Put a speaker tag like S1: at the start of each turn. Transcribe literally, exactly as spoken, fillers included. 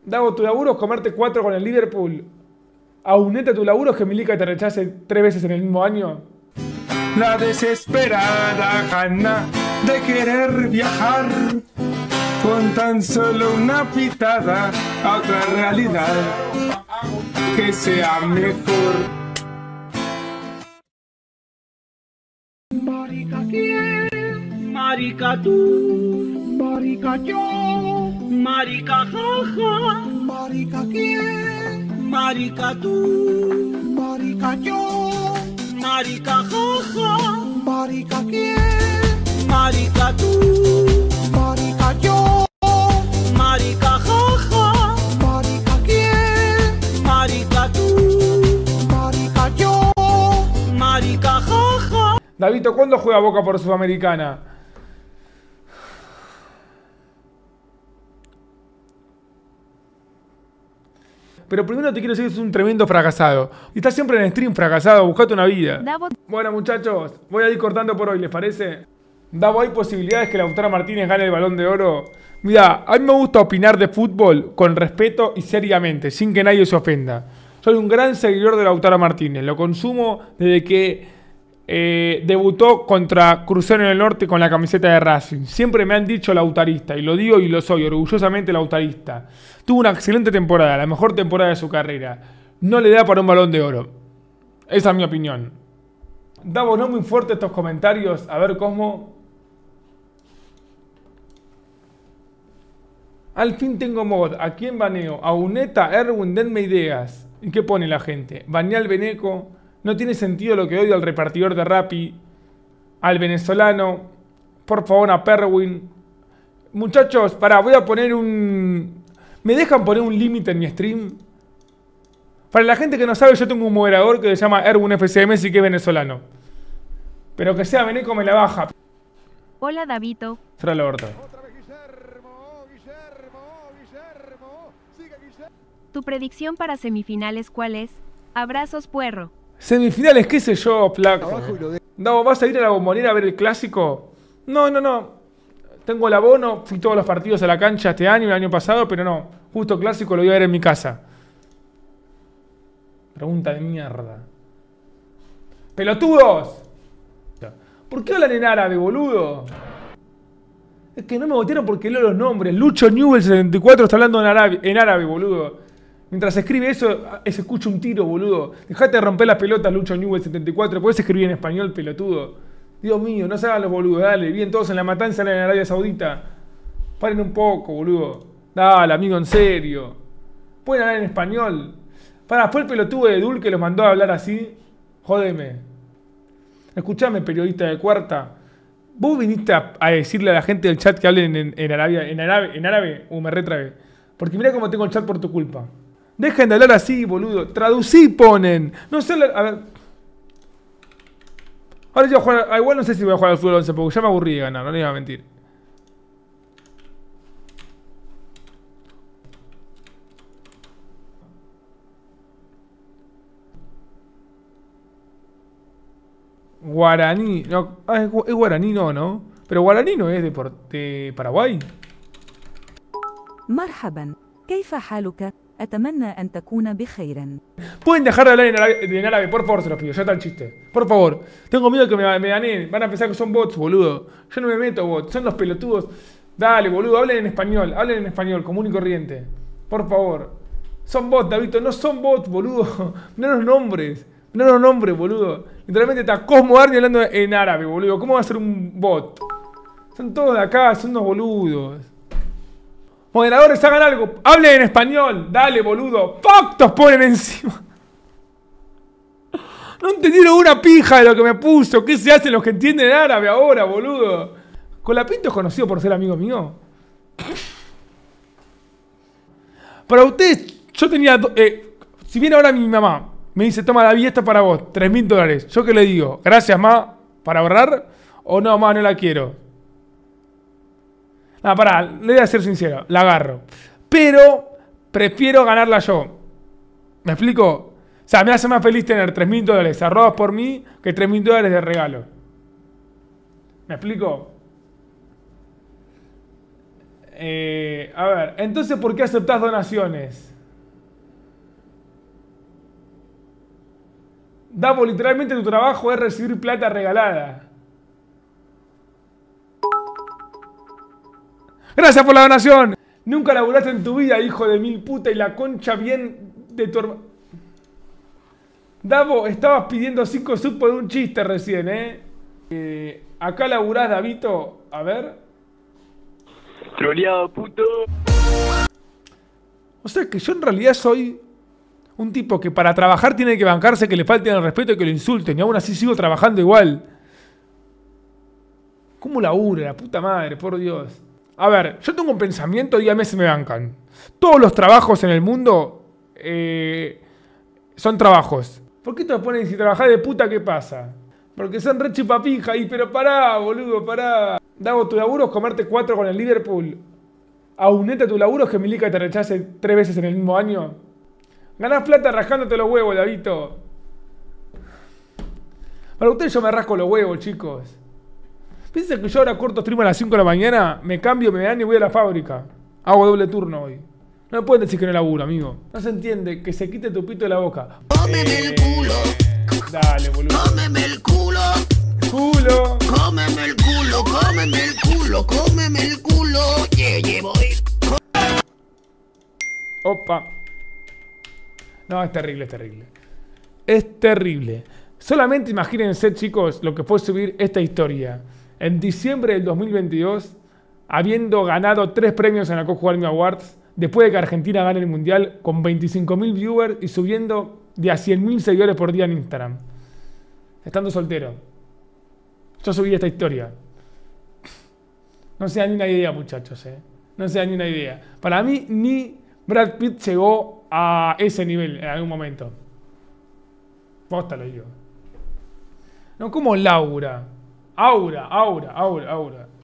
S1: Davo, tu laburo es comerte cuatro con el Liverpool. Auneta, tu laburo es que Milica te rechace tres veces en el mismo año.
S2: La desesperada gana de querer viajar con tan solo una pitada a otra realidad que sea mejor.
S3: Marica quién, marica tú, marica yo, marica jaja, marica quién, marica tú, marica yo, marica jaja, marica quién, marica tú, marica yo, marica jaja, marica quién, marica tú, marica yo, marica jaja.
S1: Davito, ¿cuándo juega Boca por Sudamericana? Pero primero te quiero decir que sos un tremendo fracasado. Y estás siempre en stream fracasado, buscate una vida.
S4: Davo.
S1: Bueno, muchachos, voy a ir cortando por hoy, ¿les parece? Davo, ¿hay posibilidades que Lautaro Martínez gane el Balón de Oro? Mira, a mí me gusta opinar de fútbol con respeto y seriamente, sin que nadie se ofenda. Soy un gran seguidor de Lautaro Martínez. Lo consumo desde que eh, debutó contra Crucero en el Norte con la camiseta de Racing. Siempre me han dicho lautarista, y lo digo y lo soy, orgullosamente lautarista. Tuvo una excelente temporada, la mejor temporada de su carrera. No le da para un Balón de Oro. Esa es mi opinión. Davo, no muy fuerte estos comentarios. A ver, Cosmo. Al fin tengo mod. ¿A quién baneo? A Uneta, Erwin, denme ideas. ¿Y qué pone la gente? Baneé al Beneco. No tiene sentido lo que odio al repartidor de Rappi. Al venezolano. Por favor, a Perwin. Muchachos, pará, voy a poner un... ¿Me dejan poner un límite en mi stream? Para la gente que no sabe, yo tengo un moderador que se llama Erwin F C M S y que es venezolano. Pero que sea Beneco me la baja.
S4: Hola, Davito.
S1: Será la horta.
S4: ¿Tu predicción para semifinales cuál es? Abrazos, puerro.
S1: Semifinales, qué sé yo, flaco. Davo, ¿vas a ir a la Bombonera a ver el clásico? No, no, no. Tengo el abono, fui todos los partidos a la cancha este año y el año pasado, pero no. Justo clásico lo voy a ver en mi casa. Pregunta de mierda. ¡Pelotudos! ¿Por qué hablan en árabe, boludo? Es que no me votaron porque leo los nombres. Lucho Newell setenta y cuatro está hablando en árabe, en árabe, boludo. Mientras escribe eso, se escucha un tiro, boludo. Dejate de romper las pelotas, Lucho Newell setenta y cuatro. Podés escribir en español, pelotudo. Dios mío, no se hagan los boludos, dale. Bien todos en la matanza en Arabia Saudita. Paren un poco, boludo. Dale, amigo, en serio. Pueden hablar en español. Para, fue el pelotudo de Dul que los mandó a hablar así. Jódeme. Escuchame, periodista de cuarta. Vos viniste a, a decirle a la gente del chat que hablen en, en, Arabia, en árabe. En árabe. Uh, me retrabé. Porque mirá cómo tengo el chat por tu culpa. Dejen de hablar así, boludo. Traducí, ponen. No sé, a ver. Ahora yo voy a jugar, igual no sé si voy a jugar al fútbol once porque ya me aburrí de ganar, no le iba a mentir. Guaraní, no, ah, es, es Guaraní no, ¿no? Pero Guaraní no es de, por, de Paraguay.
S5: مرحبا، كيف حالك؟ أتمنى أن تكون بخير.
S1: Pueden dejar de hablar en árabe, en árabe, por favor, se los pido, ya está el chiste. Por favor, tengo miedo que me, me ganen. Van a pensar que son bots, boludo. Yo no me meto bots, son los pelotudos. Dale, boludo, hablen en español, hablen en español, común y corriente. Por favor. Son bots, Davito, no son bots, boludo. No los nombres, no los nombres, boludo. Literalmente está Cosmo Arni hablando en árabe, boludo. ¿Cómo va a ser un bot? Son todos de acá, son unos boludos. Moderadores, hagan algo. Hablen en español. Dale, boludo. Pactos ponen encima. No entendieron una pija de lo que me puso. ¿Qué se hacen los que entienden árabe ahora, boludo? Colapinto es conocido por ser amigo mío. Para ustedes, yo tenía... Eh, si viene ahora mi mamá, me dice, toma David, esta para vos. Tres mil dólares. ¿Yo qué le digo? Gracias, ma. ¿Para ahorrar? O no, ma, no la quiero. Ah, pará, le voy a ser sincero, la agarro. Pero prefiero ganarla yo. ¿Me explico? O sea, me hace más feliz tener tres mil dólares arrobados por mí que tres mil dólares de regalo. ¿Me explico? Eh, a ver, entonces, ¿por qué aceptás donaciones? Davo, literalmente tu trabajo es recibir plata regalada. Gracias por la donación. Nunca laburaste en tu vida, hijo de mil puta, y la concha bien de tu hermano. Davo, estabas pidiendo cinco subs por un chiste recién, ¿eh? eh acá laburás, Davito. A ver.
S6: Troleado, puto.
S1: O sea que yo en realidad soy un tipo que para trabajar tiene que bancarse que le falten el respeto y que lo insulten. Y aún así sigo trabajando igual. ¿Cómo labura, la puta madre, por Dios? A ver, yo tengo un pensamiento y a mí se me bancan. Todos los trabajos en el mundo eh, son trabajos. ¿Por qué te ponen si trabajás de puta qué pasa? Porque son re chupapija y pero pará, boludo, pará. Davo, tu laburo es comerte cuatro con el Liverpool. Auneta tu laburo es que Milica te rechace tres veces en el mismo año. Ganás plata rascándote los huevos, Davito. Para ustedes yo me rasco los huevos, chicos. Piensen que yo ahora corto stream a las cinco de la mañana, me cambio, me dan y voy a la fábrica. Hago doble turno hoy. No me pueden decir que no laburo, amigo. No se entiende, que se quite tu pito de la boca.
S3: Cómeme
S1: eh,
S3: el culo.
S1: Dale, boludo.
S3: Cómeme el culo.
S1: Culo.
S3: Cómeme el culo, cómeme el culo, cómeme el culo. Yeah, yeah, boy.
S1: Opa. No, es terrible, es terrible. Es terrible. Solamente imagínense, chicos, lo que fue subir esta historia. En diciembre del dos mil veintidós, habiendo ganado tres premios en la Coju Army Awards, después de que Argentina gane el Mundial, con veinticinco mil viewers y subiendo de a cien mil seguidores por día en Instagram. Estando soltero. Yo subí esta historia. No se da ni una idea, muchachos, eh. No se da ni una idea. Para mí, ni Brad Pitt llegó a ese nivel en algún momento. Posta lo digo. No como Laura. Aura, Aura, Aura, Aura.